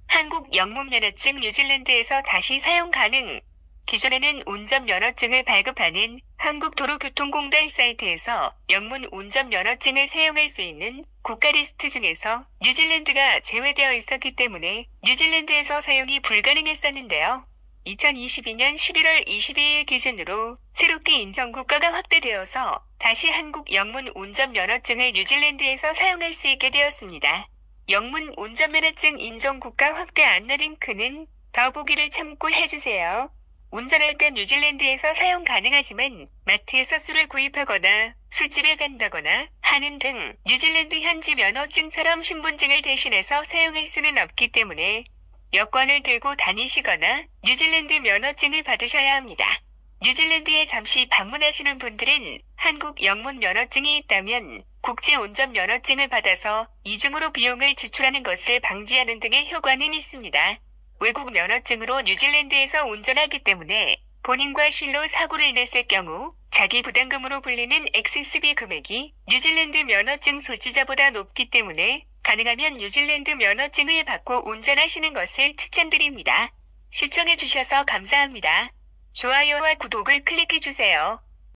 한국 영문면허증 뉴질랜드에서 다시 사용 가능. 기존에는 운전면허증을 발급하는 한국도로교통공단 사이트에서 영문 운전면허증을 사용할 수 있는 국가 리스트 중에서 뉴질랜드가 제외되어 있었기 때문에 뉴질랜드에서 사용이 불가능했었는데요. 2022년 11월 22일 기준으로 새롭게 인정 국가가 확대되어서 다시 한국 영문 운전면허증을 뉴질랜드에서 사용할 수 있게 되었습니다. 영문 운전면허증 인정 국가 확대 안내 링크는 더보기를 참고해주세요. 운전할 때 뉴질랜드에서 사용 가능하지만 마트에서 술을 구입하거나 술집에 간다거나 하는 등 뉴질랜드 현지 면허증처럼 신분증을 대신해서 사용할 수는 없기 때문에 여권을 들고 다니시거나 뉴질랜드 면허증을 받으셔야 합니다. 뉴질랜드에 잠시 방문하시는 분들은 한국 영문 면허증이 있다면 국제 운전 면허증을 받아서 이중으로 비용을 지출하는 것을 방지하는 등의 효과는 있습니다. 외국 면허증으로 뉴질랜드에서 운전하기 때문에 본인과 실로 사고를 냈을 경우 자기 부담금으로 불리는 엑세스비 금액이 뉴질랜드 면허증 소지자보다 높기 때문에 가능하면 뉴질랜드 면허증을 받고 운전하시는 것을 추천드립니다. 시청해주셔서 감사합니다. 좋아요와 구독을 클릭해주세요.